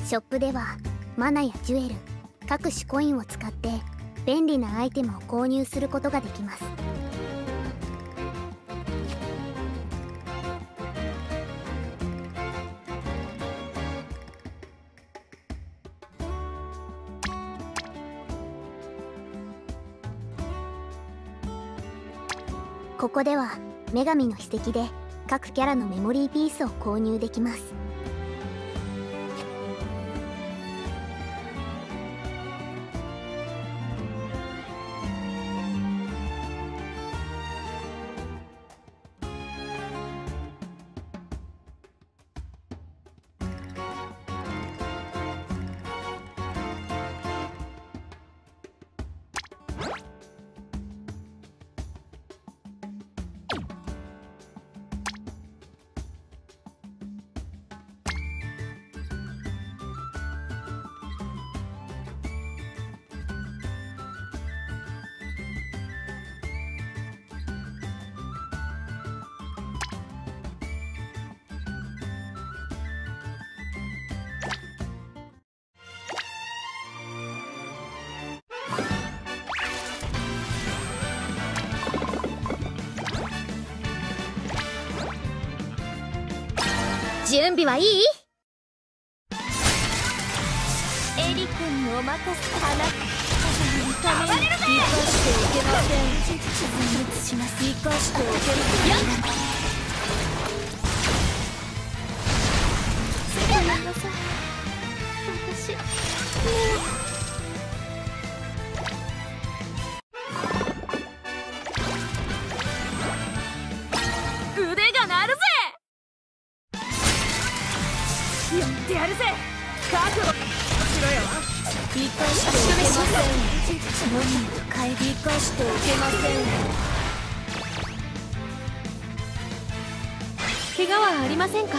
ショップではマナやジュエル、各種コインを使って便利なアイテムを購入することができます。ここでは女神の筆跡で各キャラのメモリーピースを購入できます。準備はいい？エリ君にお任せ。花暴れるぜ！生かしておけません。全滅します。生かしておけません。やっ！ごめんなさい。私もう腕が鳴るぜ！やってやるぜ！覚悟しろよ！生かしておけません。無理と帰り生かしておけません。怪我はありませんか？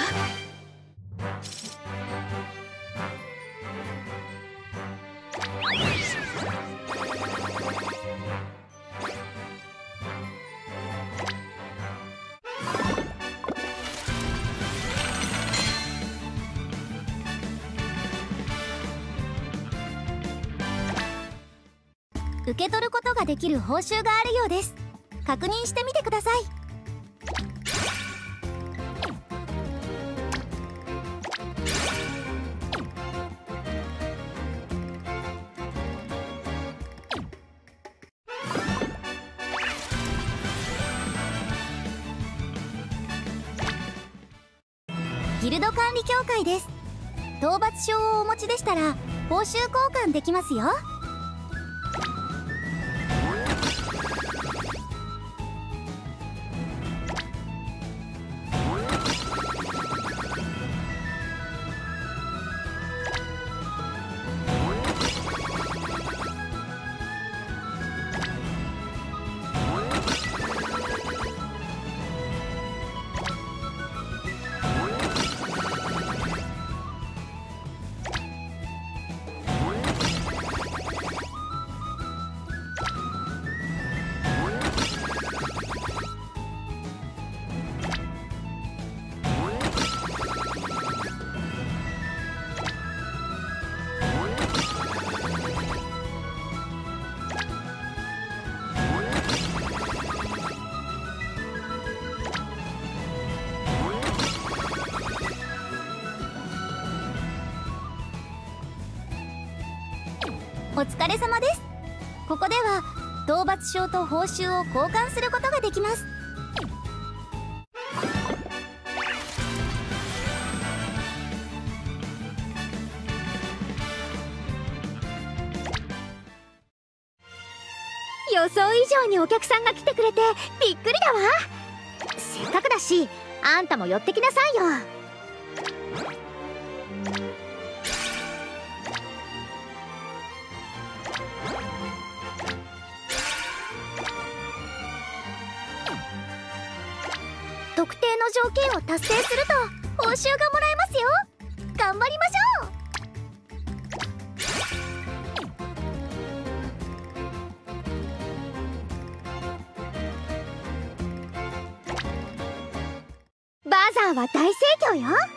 受け取ることができる報酬があるようです。確認してみてください。ギルド管理協会です。討伐証をお持ちでしたら報酬交換できますよ。お疲れ様です。ここでは討伐証と報酬を交換することができます。予想以上にお客さんが来てくれてびっくりだわ。せっかくだしあんたも寄ってきなさいよ。特定の条件を達成すると報酬がもらえますよ。頑張りましょう。バザーは大盛況よ。